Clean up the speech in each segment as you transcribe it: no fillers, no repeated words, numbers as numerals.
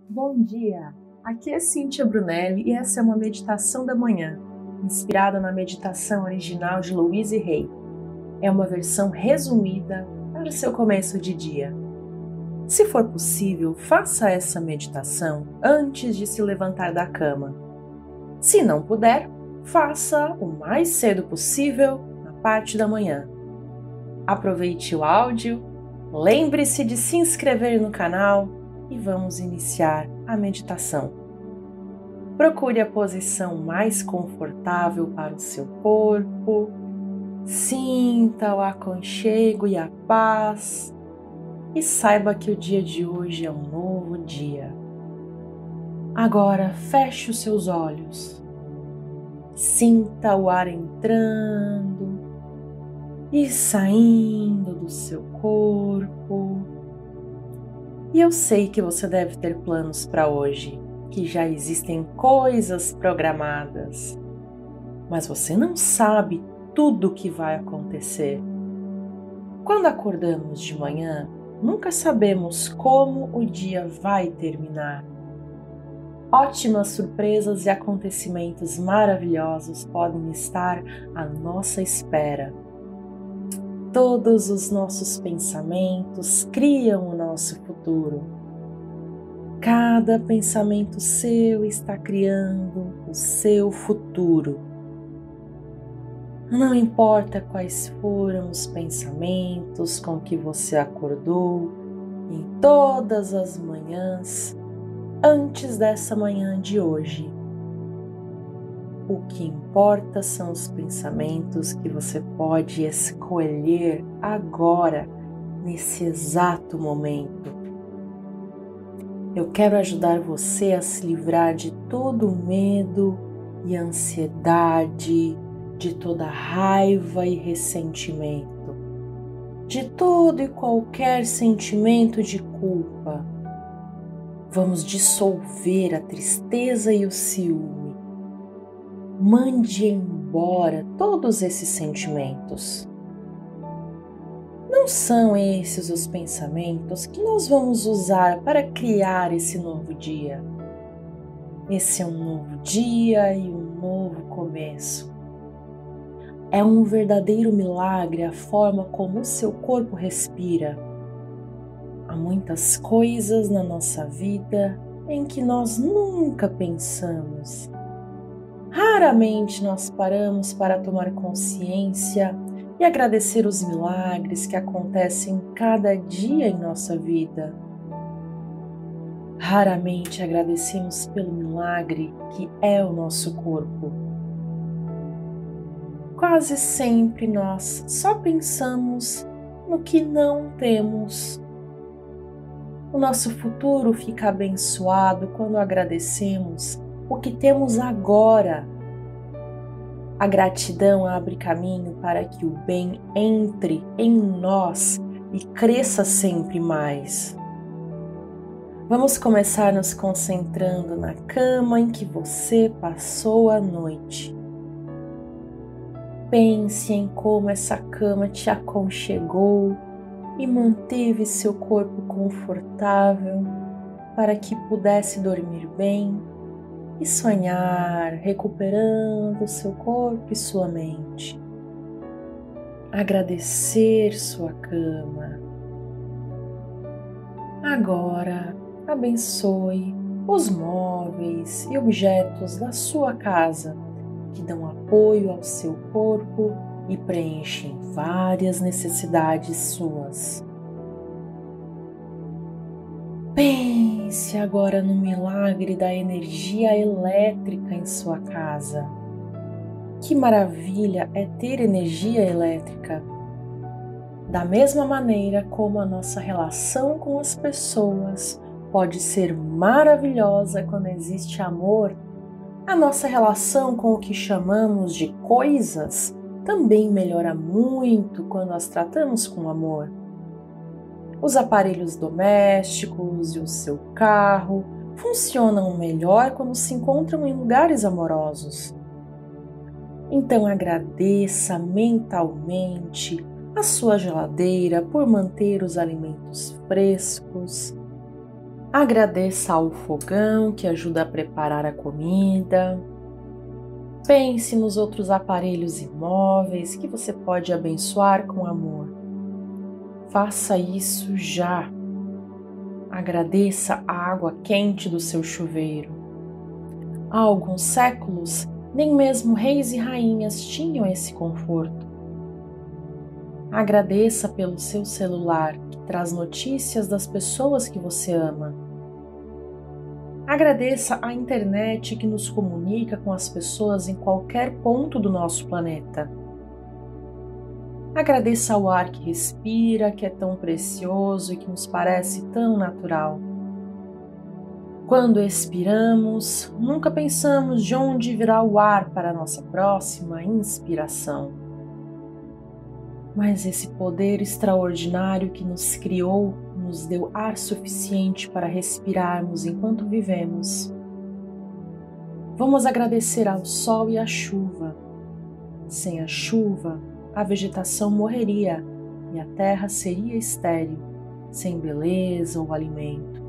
Bom dia! Aqui é Cíntia Brunelli e essa é uma meditação da manhã, inspirada na meditação original de Louise Hay. É uma versão resumida para o seu começo de dia. Se for possível, faça essa meditação antes de se levantar da cama. Se não puder, faça o mais cedo possível na parte da manhã. Aproveite o áudio, lembre-se de se inscrever no canal e vamos iniciar a meditação. Procure a posição mais confortável para o seu corpo, sinta o aconchego e a paz e saiba que o dia de hoje é um novo dia. Agora feche os seus olhos, sinta o ar entrando e saindo do seu corpo. E eu sei que você deve ter planos para hoje, que já existem coisas programadas, mas você não sabe tudo o que vai acontecer. Quando acordamos de manhã, nunca sabemos como o dia vai terminar. Ótimas surpresas e acontecimentos maravilhosos podem estar à nossa espera. Todos os nossos pensamentos criam o nosso futuro. Cada pensamento seu está criando o seu futuro. Não importa quais foram os pensamentos com que você acordou em todas as manhãs antes dessa manhã de hoje. O que importa são os pensamentos que você pode escolher agora, nesse exato momento. Eu quero ajudar você a se livrar de todo o medo e ansiedade, de toda raiva e ressentimento, de todo e qualquer sentimento de culpa. Vamos dissolver a tristeza e o ciúme. Mande embora todos esses sentimentos. Não são esses os pensamentos que nós vamos usar para criar esse novo dia. Esse é um novo dia e um novo começo. É um verdadeiro milagre a forma como o seu corpo respira. Há muitas coisas na nossa vida em que nós nunca pensamos. Raramente nós paramos para tomar consciência e agradecer os milagres que acontecem cada dia em nossa vida. Raramente agradecemos pelo milagre que é o nosso corpo. Quase sempre nós só pensamos no que não temos. O nosso futuro fica abençoado quando agradecemos o que temos agora. A gratidão abre caminho para que o bem entre em nós e cresça sempre mais. Vamos começar nos concentrando na cama em que você passou a noite. Pense em como essa cama te aconchegou e manteve seu corpo confortável para que pudesse dormir bem e sonhar, recuperando seu corpo e sua mente. Agradecer sua cama. Agora, abençoe os móveis e objetos da sua casa que dão apoio ao seu corpo e preenchem várias necessidades suas. Pense agora no milagre da energia elétrica em sua casa. Que maravilha é ter energia elétrica! Da mesma maneira como a nossa relação com as pessoas pode ser maravilhosa quando existe amor, a nossa relação com o que chamamos de coisas também melhora muito quando as tratamos com amor. Os aparelhos domésticos e o seu carro funcionam melhor quando se encontram em lugares amorosos. Então agradeça mentalmente a sua geladeira por manter os alimentos frescos, Agradeça ao fogão que ajuda a preparar a comida. Pense nos outros aparelhos imóveis que você pode abençoar com amor. Faça isso já. Agradeça a água quente do seu chuveiro. Há alguns séculos, nem mesmo reis e rainhas tinham esse conforto. Agradeça pelo seu celular, que traz notícias das pessoas que você ama. Agradeça a internet que nos comunica com as pessoas em qualquer ponto do nosso planeta. Agradeça ao ar que respira, que é tão precioso e que nos parece tão natural. Quando expiramos, nunca pensamos de onde virá o ar para a nossa próxima inspiração. Mas esse poder extraordinário que nos criou nos deu ar suficiente para respirarmos enquanto vivemos. Vamos agradecer ao sol e à chuva. Sem a chuva, a vegetação morreria e a terra seria estéril, sem beleza ou alimento.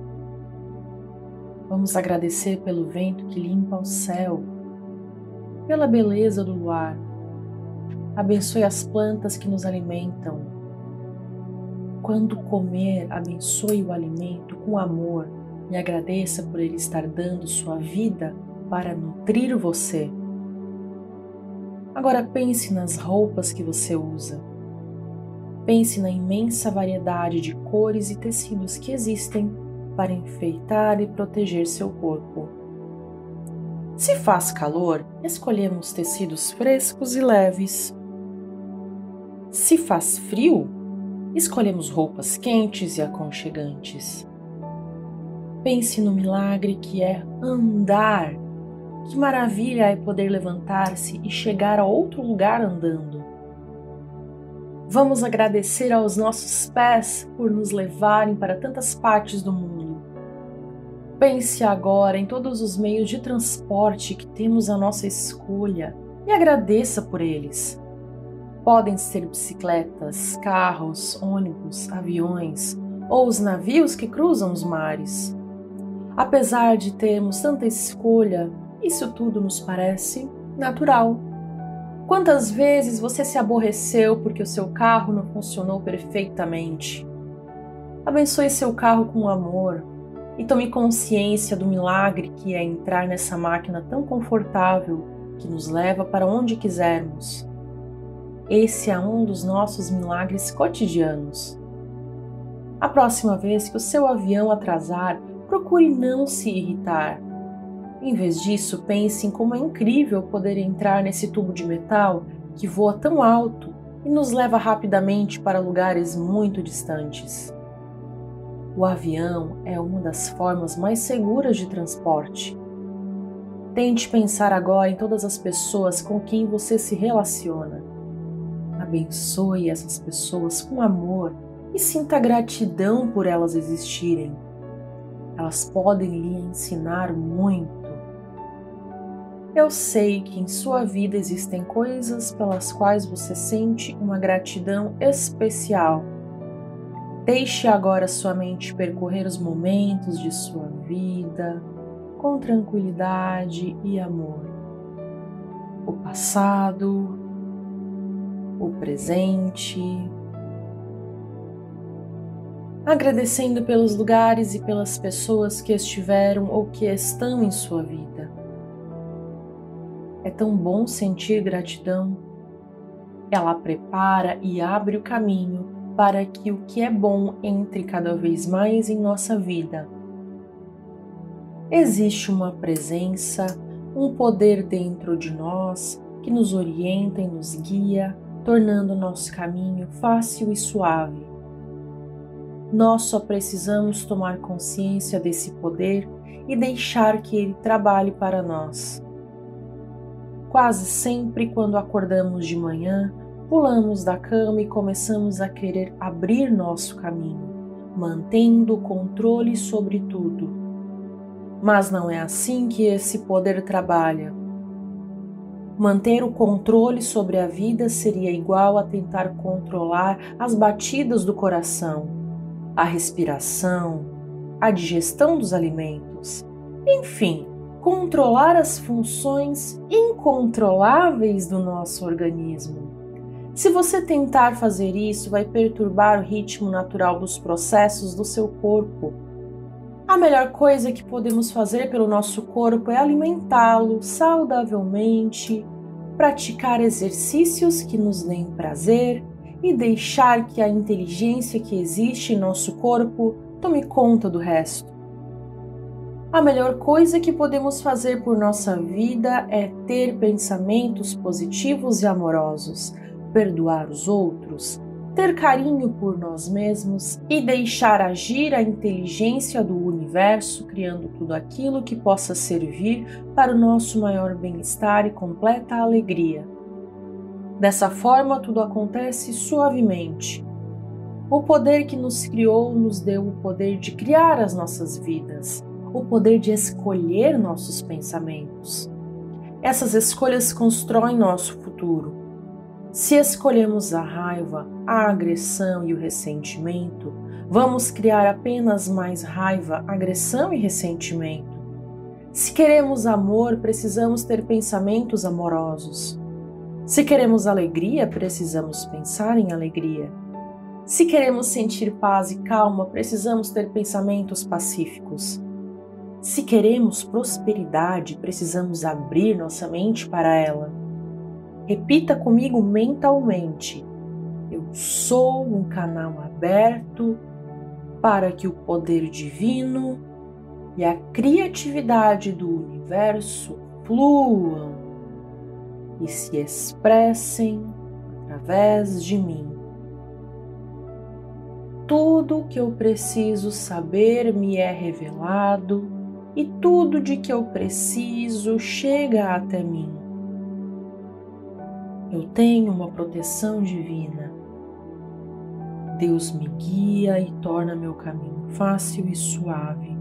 Vamos agradecer pelo vento que limpa o céu, pela beleza do luar. Abençoe as plantas que nos alimentam. Quando comer, abençoe o alimento com amor e agradeça por ele estar dando sua vida para nutrir você. Agora pense nas roupas que você usa. Pense na imensa variedade de cores e tecidos que existem para enfeitar e proteger seu corpo. Se faz calor, escolhemos tecidos frescos e leves. Se faz frio, escolhemos roupas quentes e aconchegantes. Pense no milagre que é andar. Que maravilha é poder levantar-se e chegar a outro lugar andando. Vamos agradecer aos nossos pés por nos levarem para tantas partes do mundo. Pense agora em todos os meios de transporte que temos à nossa escolha e agradeça por eles. Podem ser bicicletas, carros, ônibus, aviões ou os navios que cruzam os mares. Apesar de termos tanta escolha, isso tudo nos parece natural. Quantas vezes você se aborreceu porque o seu carro não funcionou perfeitamente? Abençoe seu carro com amor e tome consciência do milagre que é entrar nessa máquina tão confortável que nos leva para onde quisermos. Esse é um dos nossos milagres cotidianos. A próxima vez que o seu avião atrasar, procure não se irritar. Em vez disso, pense em como é incrível poder entrar nesse tubo de metal que voa tão alto e nos leva rapidamente para lugares muito distantes. O avião é uma das formas mais seguras de transporte. Tente pensar agora em todas as pessoas com quem você se relaciona. Abençoe essas pessoas com amor e sinta gratidão por elas existirem. Elas podem lhe ensinar muito. Eu sei que em sua vida existem coisas pelas quais você sente uma gratidão especial. Deixe agora sua mente percorrer os momentos de sua vida com tranquilidade e amor. O passado, o presente, agradecendo pelos lugares e pelas pessoas que estiveram ou que estão em sua vida. É tão bom sentir gratidão. Ela prepara e abre o caminho para que o que é bom entre cada vez mais em nossa vida. Existe uma presença, um poder dentro de nós que nos orienta e nos guia, tornando nosso caminho fácil e suave. Nós só precisamos tomar consciência desse poder e deixar que ele trabalhe para nós. Quase sempre, quando acordamos de manhã, pulamos da cama e começamos a querer abrir nosso caminho, mantendo o controle sobre tudo. Mas não é assim que esse poder trabalha. Manter o controle sobre a vida seria igual a tentar controlar as batidas do coração, a respiração, a digestão dos alimentos. Enfim, controlar as funções incontroláveis do nosso organismo. Se você tentar fazer isso, vai perturbar o ritmo natural dos processos do seu corpo. A melhor coisa que podemos fazer pelo nosso corpo é alimentá-lo saudavelmente, praticar exercícios que nos deem prazer e deixar que a inteligência que existe em nosso corpo tome conta do resto. A melhor coisa que podemos fazer por nossa vida é ter pensamentos positivos e amorosos, perdoar os outros, ter carinho por nós mesmos e deixar agir a inteligência do universo, criando tudo aquilo que possa servir para o nosso maior bem-estar e completa alegria. Dessa forma, tudo acontece suavemente. O poder que nos criou nos deu o poder de criar as nossas vidas, o poder de escolher nossos pensamentos. Essas escolhas constroem nosso futuro. Se escolhemos a raiva, a agressão e o ressentimento, vamos criar apenas mais raiva, agressão e ressentimento. Se queremos amor, precisamos ter pensamentos amorosos. Se queremos alegria, precisamos pensar em alegria. Se queremos sentir paz e calma, precisamos ter pensamentos pacíficos. Se queremos prosperidade, precisamos abrir nossa mente para ela. Repita comigo mentalmente: eu sou um canal aberto para que o poder divino e a criatividade do universo fluam e se expressem através de mim. Tudo o que eu preciso saber me é revelado e tudo de que eu preciso chega até mim. Eu tenho uma proteção divina. Deus me guia e torna meu caminho fácil e suave.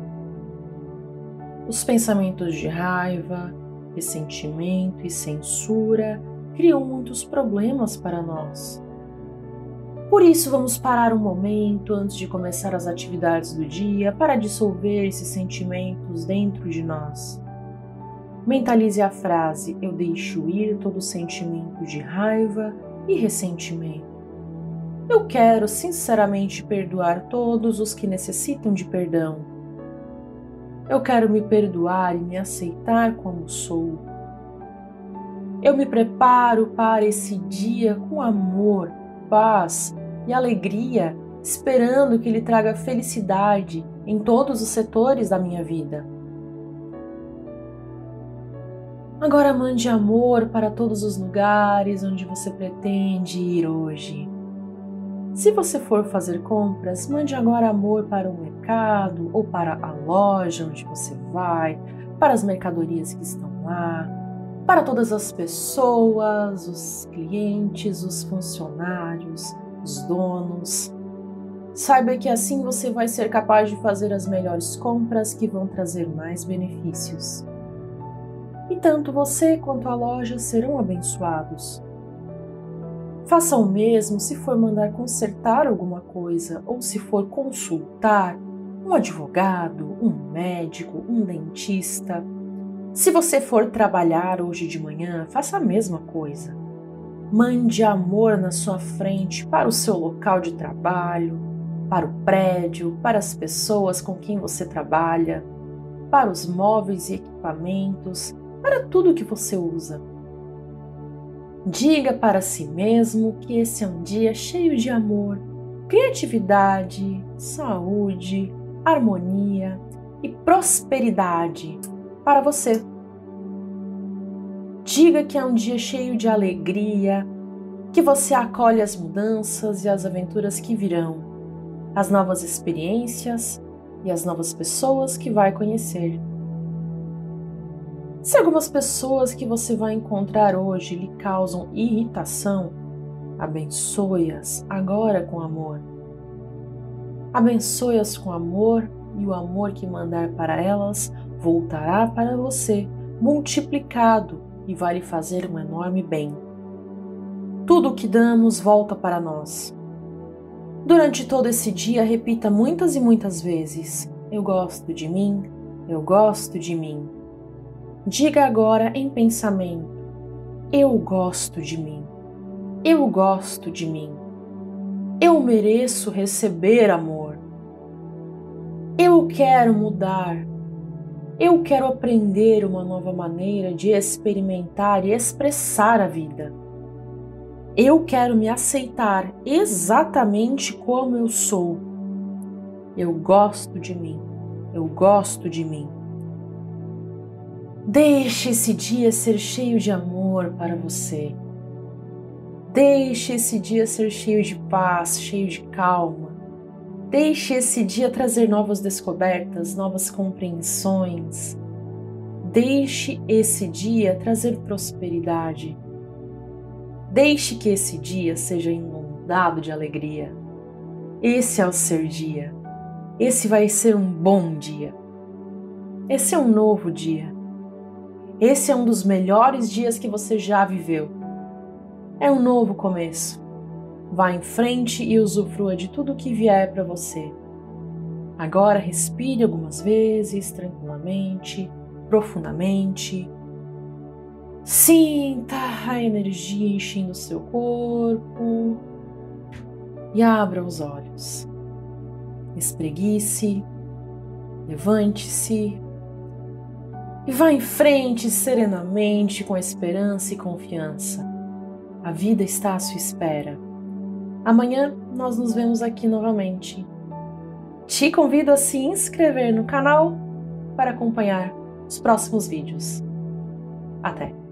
Os pensamentos de raiva, ressentimento e censura criam muitos problemas para nós. Por isso, vamos parar um momento antes de começar as atividades do dia para dissolver esses sentimentos dentro de nós. Mentalize a frase: eu deixo ir todo sentimento de raiva e ressentimento. Eu quero sinceramente perdoar todos os que necessitam de perdão. Eu quero me perdoar e me aceitar como sou. Eu me preparo para esse dia com amor, paz e alegria, esperando que ele traga felicidade em todos os setores da minha vida. Agora mande amor para todos os lugares onde você pretende ir hoje. Se você for fazer compras, mande agora amor para o mercado ou para a loja onde você vai, para as mercadorias que estão lá, para todas as pessoas, os clientes, os funcionários, os donos. Saiba que assim você vai ser capaz de fazer as melhores compras que vão trazer mais benefícios. E tanto você quanto a loja serão abençoados. Faça o mesmo se for mandar consertar alguma coisa ou se for consultar um advogado, um médico, um dentista. Se você for trabalhar hoje de manhã, faça a mesma coisa. Mande amor na sua frente para o seu local de trabalho, para o prédio, para as pessoas com quem você trabalha, para os móveis e equipamentos, para tudo que você usa. Diga para si mesmo que esse é um dia cheio de amor, criatividade, saúde, harmonia e prosperidade para você. Diga que é um dia cheio de alegria, que você acolhe as mudanças e as aventuras que virão, as novas experiências e as novas pessoas que vai conhecer. Se algumas pessoas que você vai encontrar hoje lhe causam irritação, abençoe-as agora com amor. Abençoe-as com amor e o amor que mandar para elas voltará para você multiplicado e vai lhe fazer um enorme bem. Tudo o que damos volta para nós. Durante todo esse dia, repita muitas e muitas vezes: eu gosto de mim, eu gosto de mim. Diga agora em pensamento: eu gosto de mim, eu gosto de mim. Eu mereço receber amor. Eu quero mudar. Eu quero aprender uma nova maneira de experimentar e expressar a vida. Eu quero me aceitar exatamente como eu sou. Eu gosto de mim. Eu gosto de mim. Deixe esse dia ser cheio de amor para você. Deixe esse dia ser cheio de paz, cheio de calma. Deixe esse dia trazer novas descobertas, novas compreensões. Deixe esse dia trazer prosperidade. Deixe que esse dia seja inundado de alegria. Esse é o seu dia. Esse vai ser um bom dia. Esse é um novo dia. Esse é um dos melhores dias que você já viveu. É um novo começo. Vá em frente e usufrua de tudo que vier para você. Agora respire algumas vezes, tranquilamente, profundamente. Sinta a energia enchendo o seu corpo e abra os olhos. Espreguice, levante-se e vá em frente serenamente com esperança e confiança. A vida está à sua espera. Amanhã nós nos vemos aqui novamente. Te convido a se inscrever no canal para acompanhar os próximos vídeos. Até!